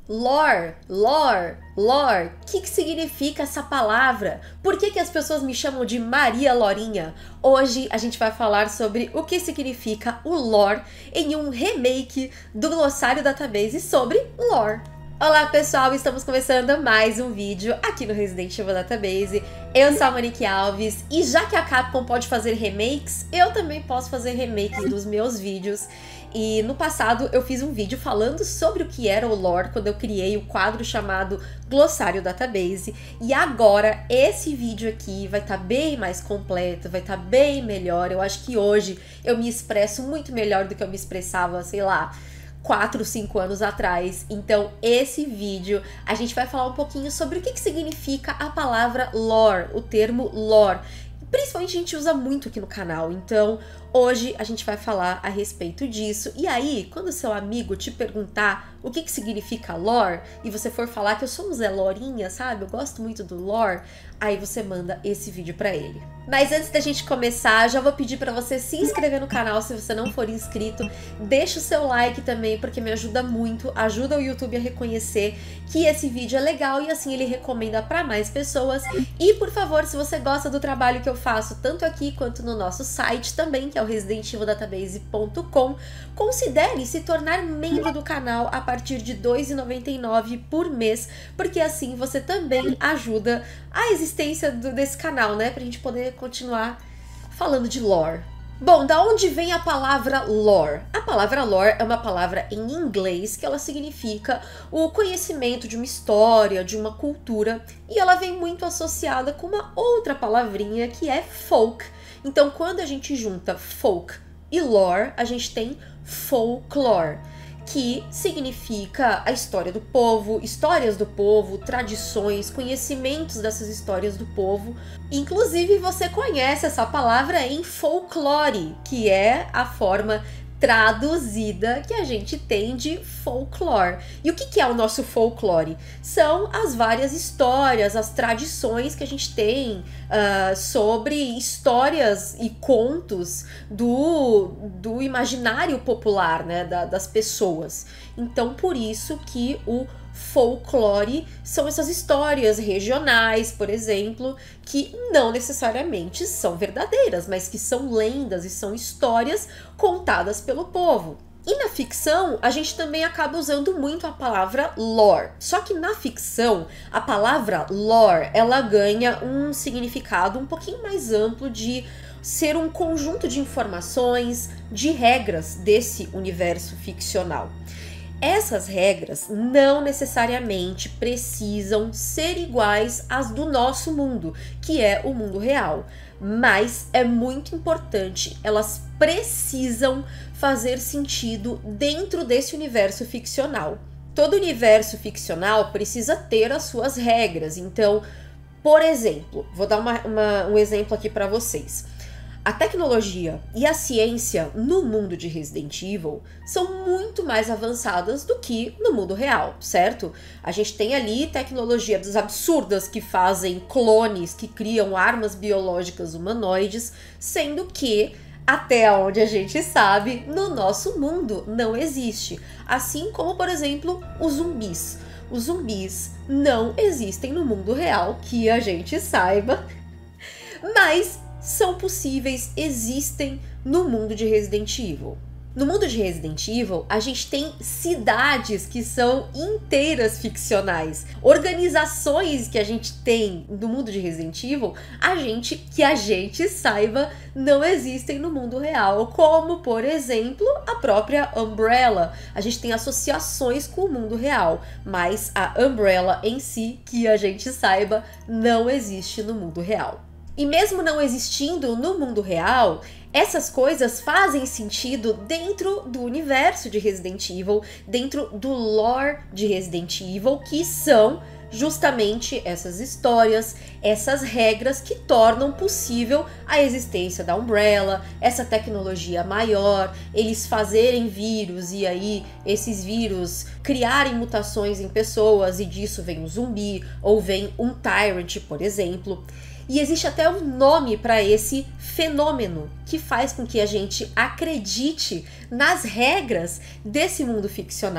Lore, lore, lore. O que significa essa palavra? Por que as pessoas me chamam de Maria Lorinha? Hoje a gente vai falar sobre o que significa o lore em um remake do Glossário Database sobre lore. Olá pessoal, estamos começando mais um vídeo aqui no Resident Evil Database. Eu sou a Monique Alves e já que a Capcom pode fazer remakes, eu também posso fazer remakes dos meus vídeos. E no passado eu fiz um vídeo falando sobre o que era o lore quando eu criei o quadro chamado Glossário Database. E agora esse vídeo aqui vai estar bem mais completo, vai estar bem melhor. Eu acho que hoje eu me expresso muito melhor do que eu me expressava, sei lá, 4, 5 anos atrás. Então esse vídeo a gente vai falar um pouquinho sobre o que significa a palavra lore, o termo lore. Principalmente a gente usa muito aqui no canal, então hoje a gente vai falar a respeito disso. E aí, quando seu amigo te perguntar o que significa lore, e você for falar que eu sou um Zé Lorinha, sabe? Eu gosto muito do lore, aí você manda esse vídeo pra ele. Mas antes da gente começar, já vou pedir pra você se inscrever no canal se você não for inscrito. Deixa o seu like também, porque me ajuda muito, ajuda o YouTube a reconhecer que esse vídeo é legal e assim ele recomenda pra mais pessoas. E por favor, se você gosta do trabalho que eu faço, tanto aqui quanto no nosso site também, que é o residentivildatabase.com, considere se tornar membro do canal a partir de R$ 2,99 por mês, porque assim você também ajuda a existência desse canal, né? Pra gente poder continuar falando de lore. Bom, da onde vem a palavra lore? A palavra lore é uma palavra em inglês que ela significa o conhecimento de uma história, de uma cultura, e ela vem muito associada com uma outra palavrinha que é folk. Então, quando a gente junta folk e lore, a gente tem folklore, que significa a história do povo, histórias do povo, tradições, conhecimentos dessas histórias do povo. Inclusive, você conhece essa palavra em folclore, que é a forma traduzida que a gente tem de folklore. E o que é o nosso folklore? São as várias histórias, as tradições que a gente tem sobre histórias e contos do imaginário popular, né, das pessoas. Então, por isso que o folclore são essas histórias regionais, por exemplo, que não necessariamente são verdadeiras, mas que são lendas e são histórias contadas pelo povo. E na ficção, a gente também acaba usando muito a palavra lore. Só que na ficção, a palavra lore, ela ganha um significado um pouquinho mais amplo de ser um conjunto de informações, de regras desse universo ficcional. Essas regras não necessariamente precisam ser iguais às do nosso mundo, que é o mundo real, mas é muito importante, elas precisam fazer sentido dentro desse universo ficcional. Todo universo ficcional precisa ter as suas regras, então, por exemplo, vou dar um exemplo aqui para vocês. A tecnologia e a ciência no mundo de Resident Evil são muito mais avançadas do que no mundo real, certo? A gente tem ali tecnologias absurdas que fazem clones, que criam armas biológicas humanoides, sendo que, até onde a gente sabe, no nosso mundo não existe. Assim como, por exemplo, os zumbis. Os zumbis não existem no mundo real, que a gente saiba, mas são possíveis, existem no mundo de Resident Evil. No mundo de Resident Evil, a gente tem cidades que são inteiras ficcionais. Organizações que a gente tem no mundo de Resident Evil, que a gente saiba, não existem no mundo real. Como, por exemplo, a própria Umbrella. A gente tem associações com o mundo real, mas a Umbrella em si, que a gente saiba, não existe no mundo real. E mesmo não existindo no mundo real, essas coisas fazem sentido dentro do universo de Resident Evil, dentro do lore de Resident Evil, que são justamente essas histórias, essas regras que tornam possível a existência da Umbrella, essa tecnologia maior, eles fazerem vírus e aí esses vírus criarem mutações em pessoas e disso vem um zumbi ou vem um Tyrant, por exemplo. E existe até um nome para esse fenômeno que faz com que a gente acredite nas regras desse mundo ficcional.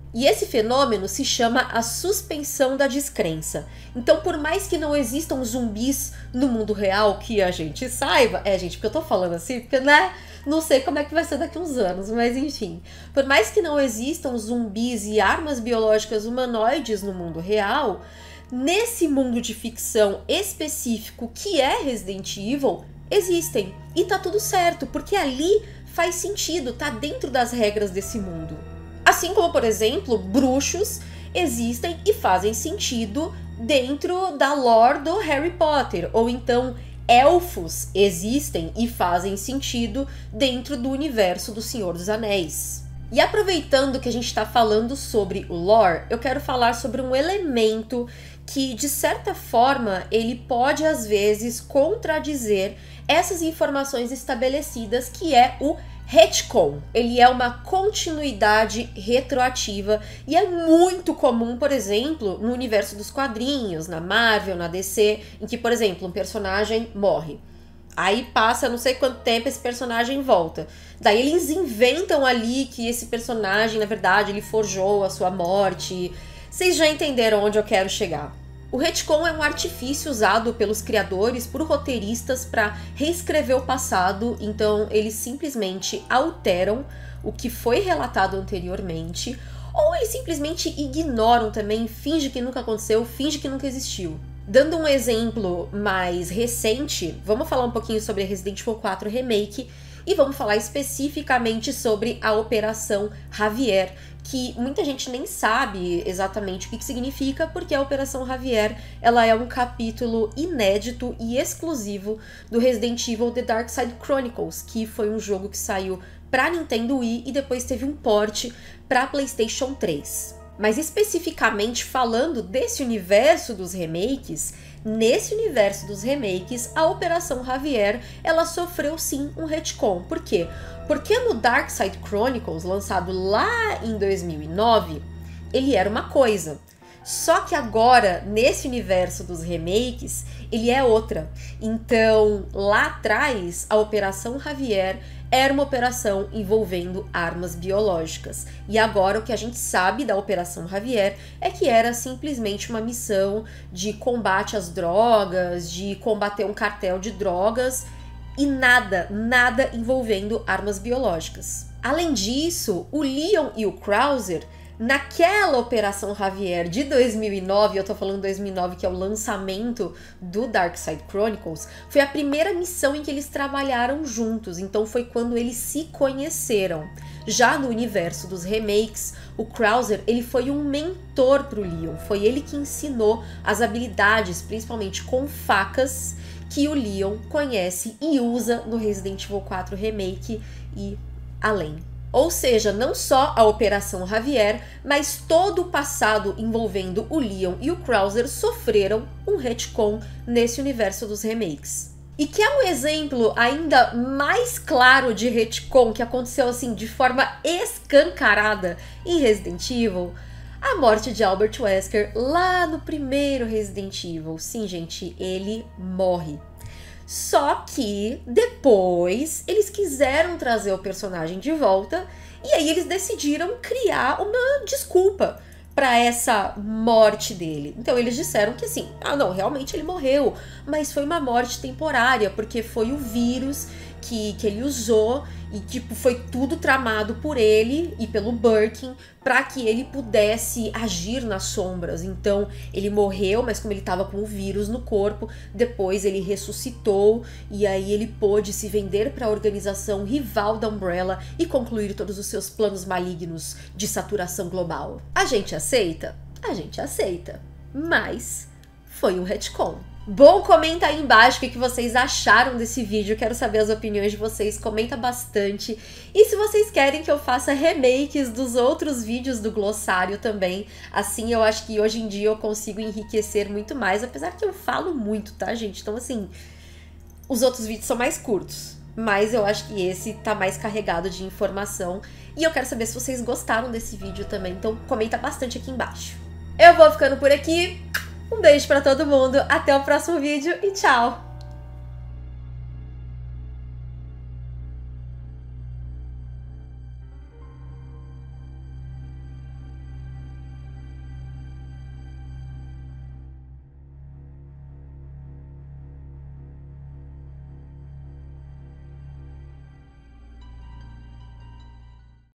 E esse fenômeno se chama a suspensão da descrença. Então, por mais que não existam zumbis no mundo real, que a gente saiba... gente, porque eu tô falando assim, porque, né? Não sei como é que vai ser daqui uns anos, mas enfim. Por mais que não existam zumbis e armas biológicas humanoides no mundo real, nesse mundo de ficção específico que é Resident Evil, existem. E tá tudo certo, porque ali faz sentido, tá dentro das regras desse mundo. Assim como, por exemplo, bruxos existem e fazem sentido dentro da lore do Harry Potter. Ou então, elfos existem e fazem sentido dentro do universo do Senhor dos Anéis. E aproveitando que a gente está falando sobre o lore, eu quero falar sobre um elemento que, de certa forma, ele pode, às vezes, contradizer essas informações estabelecidas, que é o retcon. Ele é uma continuidade retroativa e é muito comum, por exemplo, no universo dos quadrinhos, na Marvel, na DC, em que, por exemplo, um personagem morre. Aí passa não sei quanto tempo, esse personagem volta. Daí eles inventam ali que esse personagem, na verdade, ele forjou a sua morte. Vocês já entenderam onde eu quero chegar. O retcon é um artifício usado pelos criadores, por roteiristas, para reescrever o passado. Então eles simplesmente alteram o que foi relatado anteriormente, ou eles simplesmente ignoram também, fingem que nunca aconteceu, fingem que nunca existiu. Dando um exemplo mais recente, vamos falar um pouquinho sobre Resident Evil 4 Remake e vamos falar especificamente sobre a Operação Javier, que muita gente nem sabe exatamente o que significa, porque a Operação Javier ela é um capítulo inédito e exclusivo do Resident Evil The Dark Side Chronicles, que foi um jogo que saiu para Nintendo Wii e depois teve um port para PlayStation 3. Mas especificamente falando desse universo dos remakes, nesse universo dos remakes, a Operação Javier, ela sofreu sim um retcon. Por quê? Porque no Dark Side Chronicles, lançado lá em 2009, ele era uma coisa. Só que agora, nesse universo dos remakes, ele é outra. Então, lá atrás, a Operação Javier era uma operação envolvendo armas biológicas. E agora o que a gente sabe da Operação Javier é que era simplesmente uma missão de combate às drogas, de combater um cartel de drogas e nada envolvendo armas biológicas. Além disso, o Leon e o Krauser, naquela Operação Javier de 2009, eu tô falando 2009, que é o lançamento do Dark Side Chronicles, foi a primeira missão em que eles trabalharam juntos, então foi quando eles se conheceram. Já no universo dos remakes, o Krauser, ele foi um mentor pro Leon, foi ele que ensinou as habilidades, principalmente com facas, que o Leon conhece e usa no Resident Evil 4 Remake e além. Ou seja, não só a Operação Javier, mas todo o passado envolvendo o Leon e o Krauser sofreram um retcon nesse universo dos remakes. E que é um exemplo ainda mais claro de retcon que aconteceu assim de forma escancarada em Resident Evil, a morte de Albert Wesker lá no primeiro Resident Evil. Sim, gente, ele morre. Só que depois eles quiseram trazer o personagem de volta e aí eles decidiram criar uma desculpa para essa morte dele. Então eles disseram que assim, não, realmente ele morreu, mas foi uma morte temporária, porque foi o vírus que ele usou e tipo foi tudo tramado por ele e pelo Birkin para que ele pudesse agir nas sombras. Então ele morreu, mas como ele estava com o vírus no corpo, depois ele ressuscitou e aí ele pôde se vender para a organização rival da Umbrella e concluir todos os seus planos malignos de saturação global. A gente aceita? A gente aceita, mas foi um retcon. Bom, comenta aí embaixo o que vocês acharam desse vídeo, quero saber as opiniões de vocês, comenta bastante. E se vocês querem que eu faça remakes dos outros vídeos do glossário também, assim eu acho que hoje em dia eu consigo enriquecer muito mais, apesar que eu falo muito, tá, gente? Então assim, os outros vídeos são mais curtos, mas eu acho que esse tá mais carregado de informação. E eu quero saber se vocês gostaram desse vídeo também, então comenta bastante aqui embaixo. Eu vou ficando por aqui. Um beijo pra todo mundo, até o próximo vídeo e tchau!